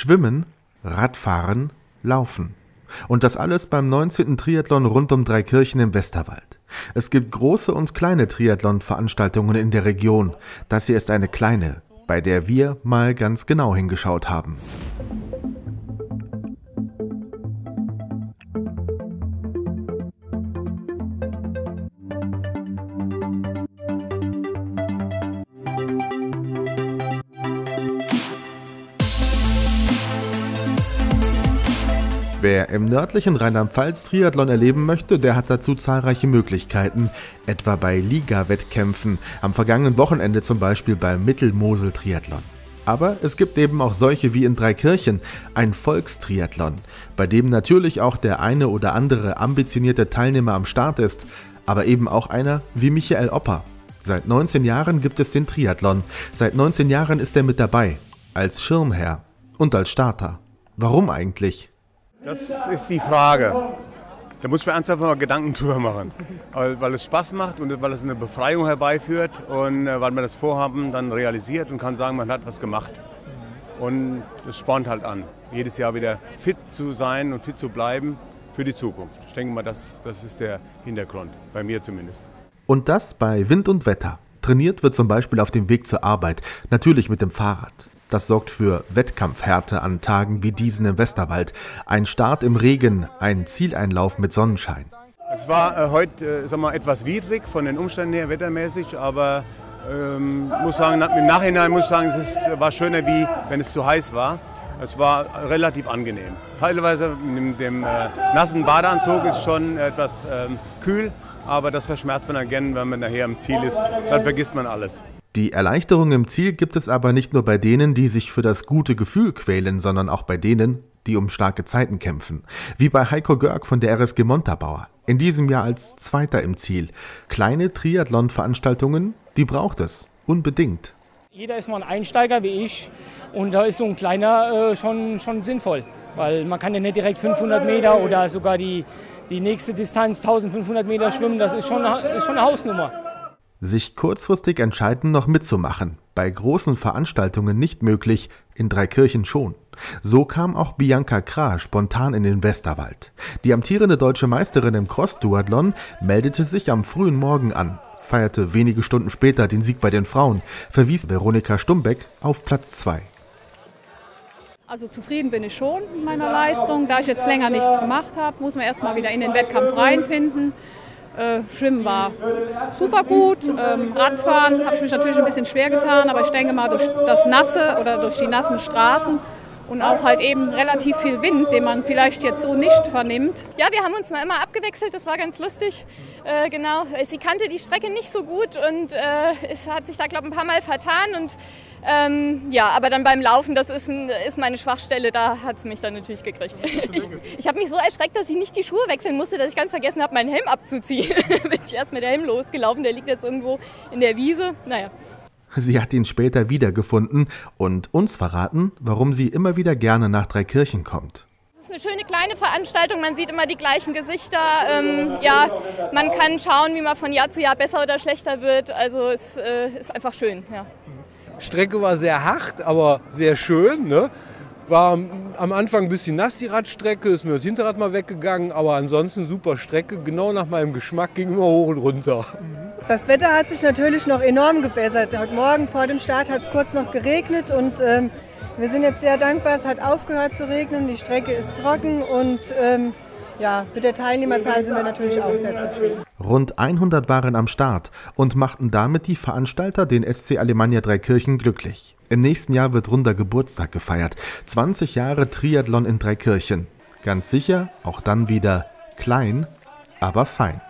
Schwimmen, Radfahren, Laufen. Und das alles beim 19. Triathlon rund um Dreikirchen im Westerwald. Es gibt große und kleine Triathlon-Veranstaltungen in der Region. Das hier ist eine kleine, bei der wir mal ganz genau hingeschaut haben. Wer im nördlichen Rheinland-Pfalz Triathlon erleben möchte, der hat dazu zahlreiche Möglichkeiten, etwa bei Liga-Wettkämpfen, am vergangenen Wochenende zum Beispiel beim Mittelmosel-Triathlon. Aber es gibt eben auch solche wie in Dreikirchen, ein Volkstriathlon, bei dem natürlich auch der eine oder andere ambitionierte Teilnehmer am Start ist, aber eben auch einer wie Michael Opper. Seit 19 Jahren gibt es den Triathlon, seit 19 Jahren ist er mit dabei, als Schirmherr und als Starter. Warum eigentlich? Das ist die Frage. Da muss man ernsthaft mal Gedanken drüber machen. Weil es Spaß macht und weil es eine Befreiung herbeiführt und weil man das Vorhaben dann realisiert und kann sagen, man hat was gemacht. Und es spornt halt an, jedes Jahr wieder fit zu sein und fit zu bleiben für die Zukunft. Ich denke mal, das ist der Hintergrund, bei mir zumindest. Und das bei Wind und Wetter. Trainiert wird zum Beispiel auf dem Weg zur Arbeit, natürlich mit dem Fahrrad. Das sorgt für Wettkampfhärte an Tagen wie diesen im Westerwald. Ein Start im Regen, ein Zieleinlauf mit Sonnenschein. Es war heute etwas widrig von den Umständen her, wettermäßig, aber muss sagen, im Nachhinein muss ich sagen, war schöner, wie wenn es zu heiß war. Es war relativ angenehm. Teilweise mit dem nassen Badeanzug ist schon etwas kühl, aber das verschmerzt man dann gerne, wenn man nachher am Ziel ist. Dann vergisst man alles. Die Erleichterung im Ziel gibt es aber nicht nur bei denen, die sich für das gute Gefühl quälen, sondern auch bei denen, die um starke Zeiten kämpfen. Wie bei Heiko Görg von der RSG Montabaur. In diesem Jahr als Zweiter im Ziel. Kleine Triathlon-Veranstaltungen, die braucht es. Unbedingt. Jeder ist mal ein Einsteiger wie ich und da ist so ein kleiner schon sinnvoll. Weil man kann ja nicht direkt 500 Meter oder sogar die nächste Distanz 1500 Meter schwimmen. Das ist schon eine Hausnummer. Sich kurzfristig entscheiden, noch mitzumachen. Bei großen Veranstaltungen nicht möglich, in Dreikirchen schon. So kam auch Bianca Krah spontan in den Westerwald. Die amtierende deutsche Meisterin im Cross-Duathlon meldete sich am frühen Morgen an, feierte wenige Stunden später den Sieg bei den Frauen, verwies Veronika Stumbeck auf Platz 2. Also zufrieden bin ich schon mit meiner Leistung. Da ich jetzt länger nichts gemacht habe, muss man erst mal wieder in den Wettkampf reinfinden. Schwimmen war super gut, Radfahren habe ich mich natürlich ein bisschen schwer getan, aber ich denke mal durch das Nasse oder durch die nassen Straßen und auch halt eben relativ viel Wind, den man vielleicht jetzt so nicht vernimmt. Ja, wir haben uns mal immer abgewechselt, das war ganz lustig. Genau, sie kannte die Strecke nicht so gut und es hat sich da, glaube ich, ein paar Mal vertan. Und ja, aber dann beim Laufen, das ist meine Schwachstelle, da hat es mich dann natürlich gekriegt. Ich habe mich so erschreckt, dass ich nicht die Schuhe wechseln musste, dass ich ganz vergessen habe, meinen Helm abzuziehen. Bin ich erst mit dem Helm losgelaufen, der liegt jetzt irgendwo in der Wiese. Naja. Sie hat ihn später wiedergefunden und uns verraten, warum sie immer wieder gerne nach Dreikirchen kommt. Es ist eine schöne kleine Veranstaltung, man sieht immer die gleichen Gesichter. Ja, man kann schauen, wie man von Jahr zu Jahr besser oder schlechter wird. Also es ist einfach schön. Ja. Strecke war sehr hart, aber sehr schön. Ne? War am Anfang ein bisschen nass, die Radstrecke, ist mir das Hinterrad mal weggegangen, aber ansonsten super Strecke, genau nach meinem Geschmack, ging immer hoch und runter. Das Wetter hat sich natürlich noch enorm gebessert. Heute Morgen vor dem Start hat es kurz noch geregnet und wir sind jetzt sehr dankbar, es hat aufgehört zu regnen, die Strecke ist trocken und ja, mit der Teilnehmerzahl sind wir natürlich auch sehr zufrieden. Rund 100 waren am Start und machten damit die Veranstalter, den SC Alemannia Dreikirchen, glücklich. Im nächsten Jahr wird runder Geburtstag gefeiert. 20 Jahre Triathlon in Dreikirchen. Ganz sicher, auch dann wieder klein, aber fein.